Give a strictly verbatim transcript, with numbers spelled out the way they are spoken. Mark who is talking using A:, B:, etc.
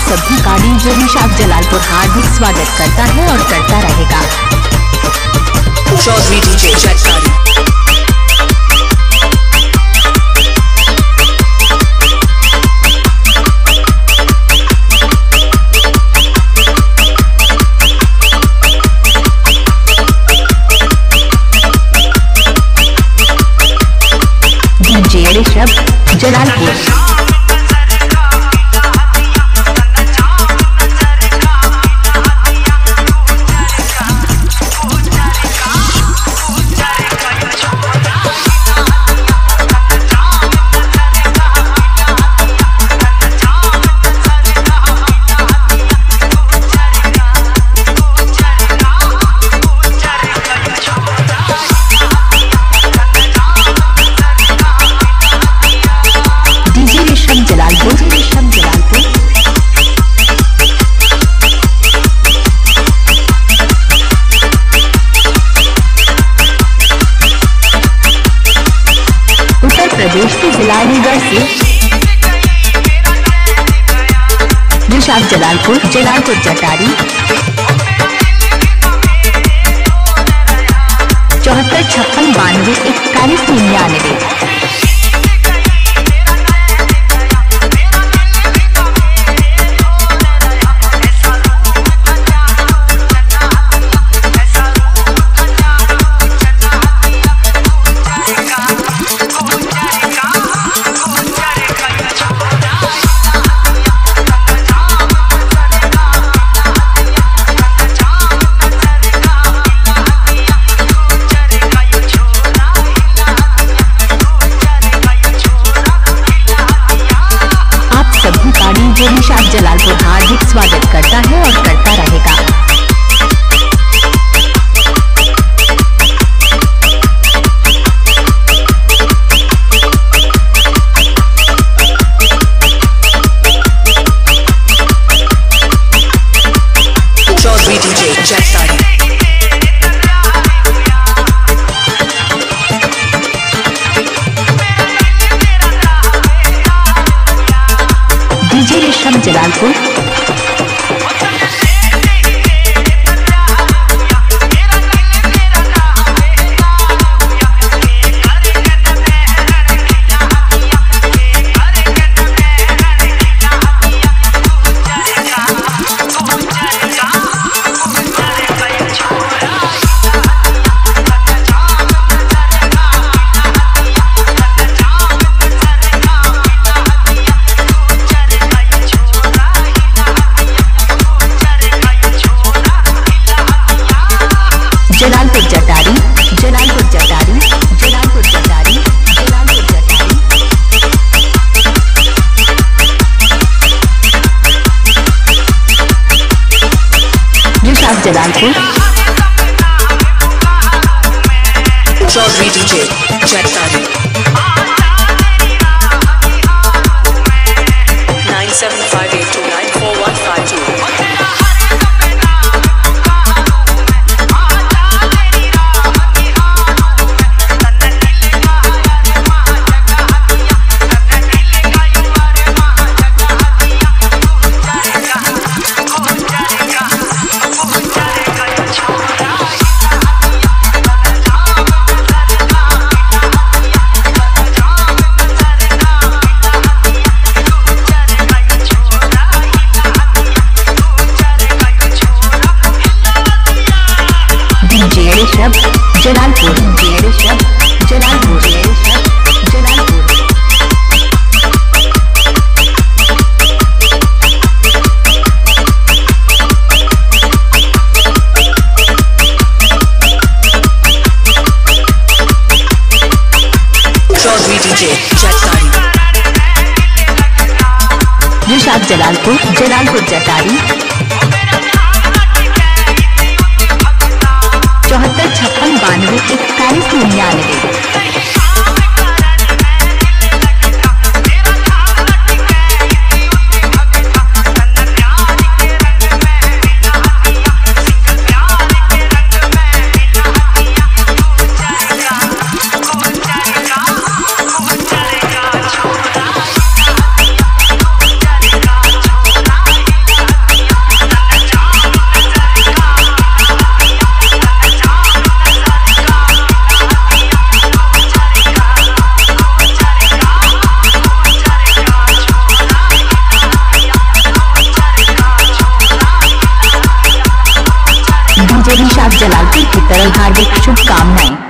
A: सभी का डीजे निशाद जलालपुर हार्दिक स्वागत करता है और करता रहेगा।
B: Chaudhary DJ Jaikari
A: DJ Rishabh Jalalpur. प्रदेश के जिला अलीगढ़ से निशाद जलालपुर जलालपुर जटारी चौहत्तर छप्पन बानवे इकतालीस निन्यानवे। डीजे निशाद जलालपुर हार्दिक स्वागत करता है और करता रहेगा।
B: Chaudhary DJ Jaikari
A: DJ Rishabh Jalalpur. Jalalpur Jatari Jalalpur Jatari Jalalpur Jatari Jalalpur Jatari Nishad Jalalpur.
B: Chaudhary DJ Jaikari nine seven five eight two nine four one five two.
A: DJ Rishabh Jalalpur DJ Rishabh Jalalpur DJ Rishabh Jalalpur.
B: Chaudhary DJ Jaikari
A: Nishad Jalalpur Jalalpur जटारी चौहत्तर छप्पन बानवे इकतालीस निन्यानवे। डीजे निशाद जलालपुर की तरफ हार्दिक शुभकामनाएं।